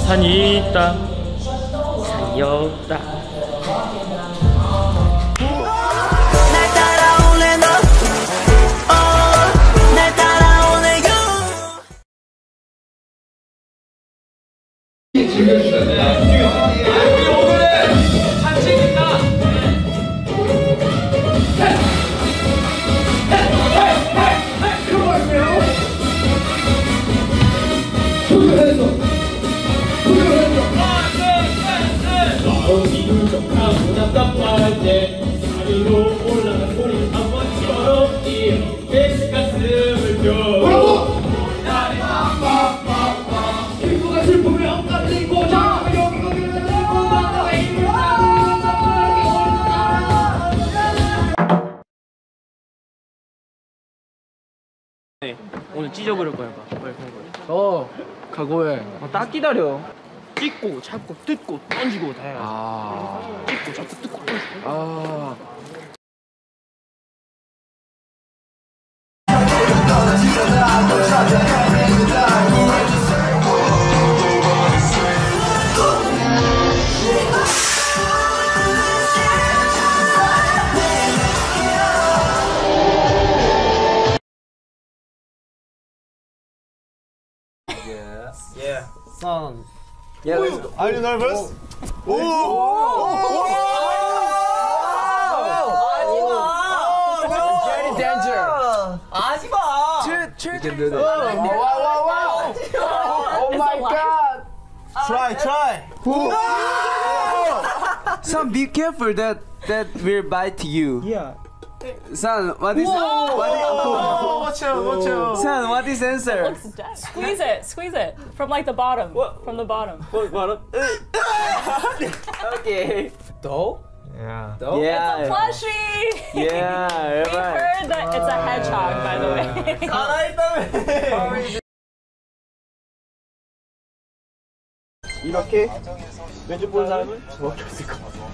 산이 있다 산이 없다. 오늘 찢어버릴 거야. 각오해. 딱 기다려. 찍고 잡고 뜯고 던지고 다 해야지. 찍고 잡고 뜯고 던지고. Yeah. Son. Yeah, let's go. Are you nervous? Very danger. 하지마. You can do that. Wow. Oh my god. Try. Son, be careful that will bite you. Yeah. Son, what is Watch out. Son, what is answer? Squeeze it from like the bottom. From the bottom. Okay. Dough? Yeah. Dough? Yeah. It's a plushie. Yeah, We right. heard that it's a hedgehog, by the way. 살아있다며. 이렇게 매주 본 사람은 저밖에 없을 것 같아.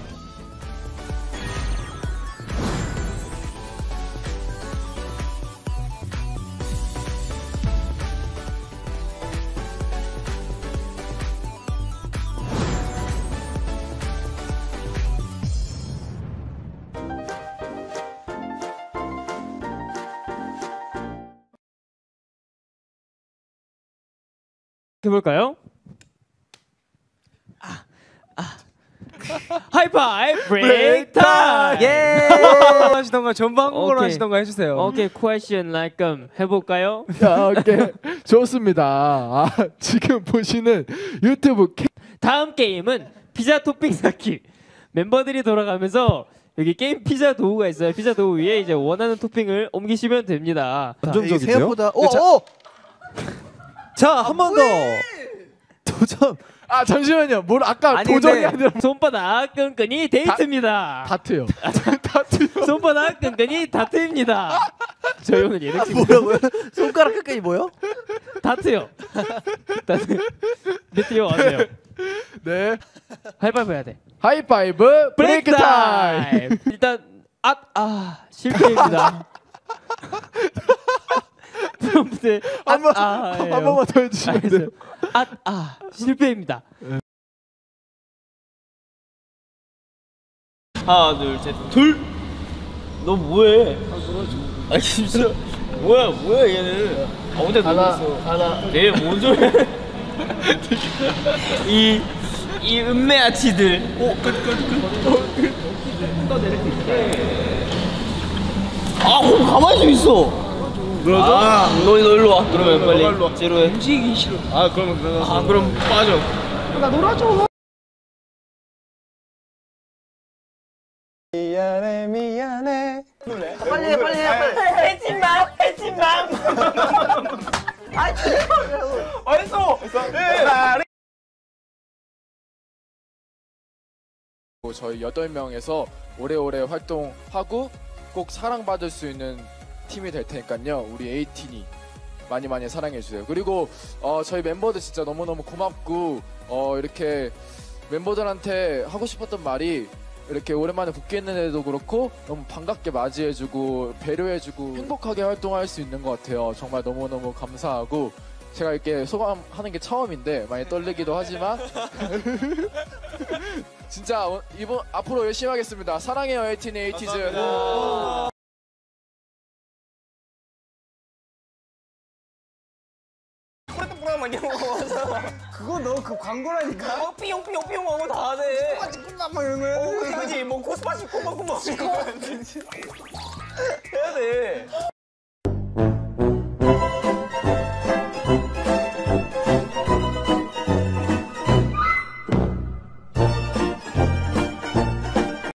해볼까요? 하이파이브 브레이크 타임! 예! 하시던가 전부 한국어로 오케이. 하시던가 해주세요. 오케이, question like 해볼까요? 오케이. 좋습니다. 지금 보시는 유튜브 다음 게임은 피자 토핑 쌓기. 멤버들이 돌아가면서 여기 게임 피자 도구가 있어요. 피자 도구 위에 이제 원하는 토핑을 옮기시면 됩니다. 감정적인데요? 생각보다 자, 한 번 더. 도전. 잠시만요. 뭘 아까 아니, 도전이 근데- 아니라 손바닥 끈끈이 데이트입니다. 다트요. 다트요. 손바닥 끈끈이 다트입니다. 저희 오늘 예능 친구 뭐라고요? 손가락 끝까지 뭐요? 다트요. 다트. 네트요 왔네요. 네. 하이파이브 해야 돼. 하이파이브 브레이크 타임. 일단 실패입니다. 처음부터 한 번만 더 해주시면 돼요. 실패입니다. 하나 둘. 너 뭐해? 아 진짜 뭐야 얘는. 어제 놀랐어. 얘뭔 소리야? 이 은메아치들. 가만히 좀 있어. 너 일로 와. 그러면 빨리 제로에 움직이기 싫어. 그럼 빠져. 미안해. 빨리 해. 해진맘. 저희 8명에서 오래오래 활동하고 꼭 사랑받을 수 있는 팀이 될 테니까요. 우리 에이틴이 많이 사랑해주세요. 그리고 저희 멤버들 진짜 너무너무 고맙고 이렇게 멤버들한테 하고 싶었던 말이 이렇게 오랜만에 복귀했는데도 그렇고 너무 반갑게 맞이해주고 배려해주고 행복하게 활동할 수 있는 것 같아요. 정말 너무너무 감사하고 제가 이렇게 소감하는 게 처음인데 많이 떨리기도 하지만 진짜 이번 앞으로 열심히 하겠습니다. 사랑해요 에이티니 에이티즈. 그거 너 그 광고라니까. 삐용삐용삐용 하고 다 하네. 코스파 막 이런 거. 그지 뭐 코스파 씨 꼬박꼬박 해야 돼.